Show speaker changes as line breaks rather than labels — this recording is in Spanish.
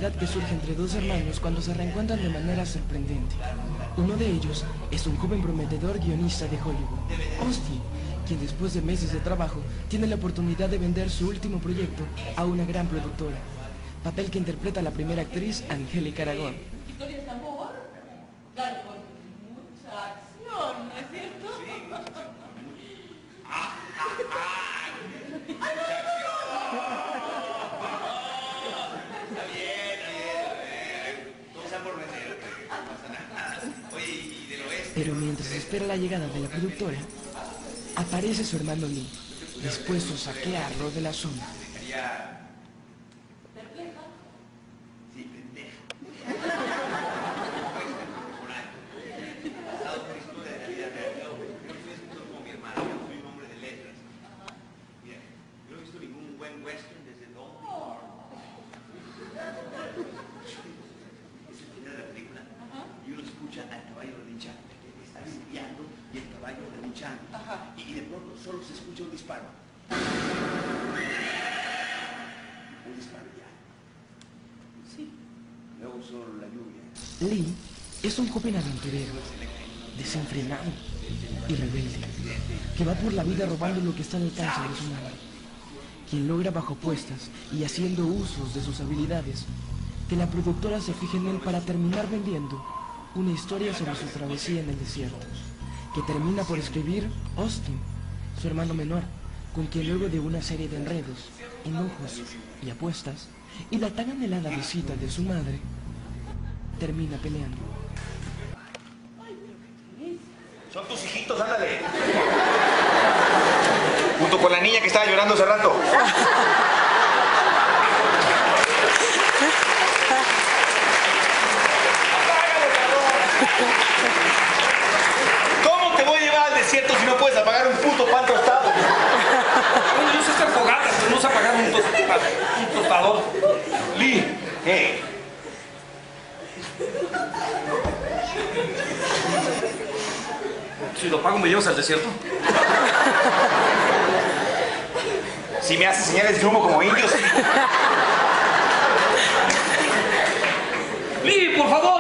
amistad que surge entre dos hermanos cuando se reencuentran de manera sorprendente. Uno de ellos es un joven prometedor guionista de Hollywood, Austin, quien después de meses de trabajo tiene la oportunidad de vender su último proyecto a una gran productora, papel que interpreta la primera actriz Angélica Aragón.
¿Historias de amor? Claro, con mucha acción, ¿no es cierto? Sí.
Pero mientras espera la llegada de la productora, aparece su hermano Lee, dispuesto a saquearlo de la zona.
¿Perpleja?
Sí, pendeja. Yo no he visto ningún buen western desde Don. Es el final de la película y uno escucha al caballo relinchando. Está limpiando y el caballo relinchando. Y de pronto solo se escucha un disparo. Un disparo ya.
Sí.
Luego solo la lluvia.
Lee es un joven aventurero, desenfrenado y rebelde, que va por la vida robando lo que está al alcance de su mano, quien logra bajo apuestas y haciendo usos de sus habilidades, que la productora se fije en él para terminar vendiendo una historia sobre su travesía en el desierto, que termina por escribir Austin, su hermano menor, con quien luego de una serie de enredos, enojos y apuestas, y la tan anhelada visita de su madre, termina peleando.
Son tus hijitos, ándale. Junto con la niña que estaba llorando hace rato. ¿Cómo te voy a llevar al desierto si no puedes apagar un puto pan tostado?
Bueno, yo sé hacer fogatas, pero no sé apagar un tostador. Lee. Si lo pago, ¿me llevas al desierto?
Si me haces señales de humo como indios.
¡Lee, por favor!